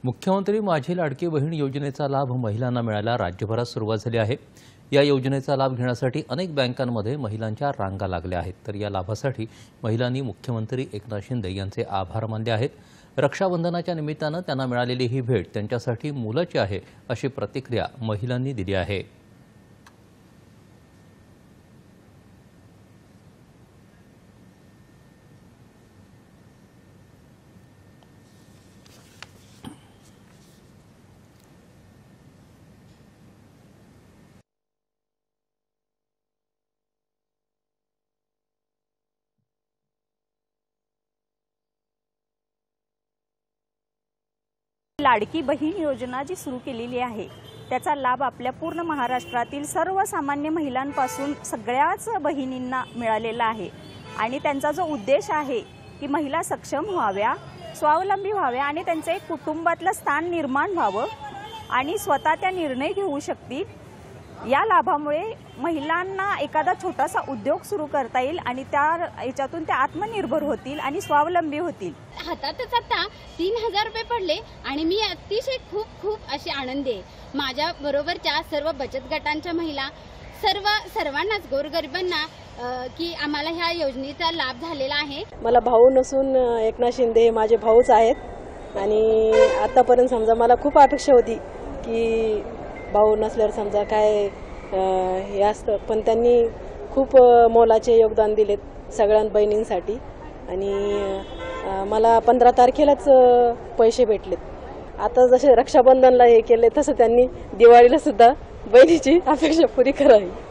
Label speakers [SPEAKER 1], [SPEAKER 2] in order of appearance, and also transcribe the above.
[SPEAKER 1] मुख्यमंत्री माझी लाडकी बहीण योजनेचा लाभ महिलांना मिळायला राज्यभरात सुरुवात झाली आहे। या योजनेचा लाभ घेण्यासाठी अनेक बँकांमध्ये महिलांच्या रांगा लागल्या आहेत। तर या लाभासाठी महिलांनी मुख्यमंत्री एकनाथ शिंदे यांचे आभार मानले आहेत। रक्षाबंधनाच्या निमित्ताने त्यांना मिळालेली ही भेट त्यांच्यासाठी मोलाची आहे अशी प्रतिक्रिया महिलांनी दिली आहे।
[SPEAKER 2] लाडकी बहीण योजना जी सुरू केलेली आहे त्याचा लाभ आपल्या पूर्ण महाराष्ट्रातील सर्वसामान्य महिलांपासून सगळ्याच बहिणींना मिळालेला आहे आणि त्यांचा जो उद्देश आहे की महिला सक्षम व्हाव्या, स्वावलंबी व्हाव्या आणि त्यांचे एक कुटुंबातलं स्थान निर्माण व्हावं आणि स्वतः त्या निर्णय घेऊ शकतील। या लाभामुळे महिलांना एखादा छोटासा उद्योग सुरू करता येईल आणि याच्यातून त्या आत्मनिर्भर होतील आणि स्वावलंबी होतील।
[SPEAKER 3] हातातच आता 3000 रुपये पडले आणि मी अतिशय खूप अशी आनंदी आहे। माझ्या बरोबरच्या सर्व बचत गटांच्या महिला सर्वांनाच गोरगरिबांना की आम्हाला ह्या योजनेचा लाभ झालेला आहे।
[SPEAKER 4] मला भाऊ नसून एकनाथ शिंदे माझे भाऊच आहेत आणि आतापर्यंत समजा मला खूप अपेक्षा होती की भाऊ नसल्यावर समजा काय हे असतं, पण त्यांनी खूप मोलाचे योगदान दिलेत सगळ्या बहिणींसाठी आणि मला 15 तारखेलाच पैसे भेटलेत। आता जसे रक्षाबंधनला हे केले तसं त्यांनी दिवाळीला सुद्धा बहिणीची अपेक्षा पुरी करावी।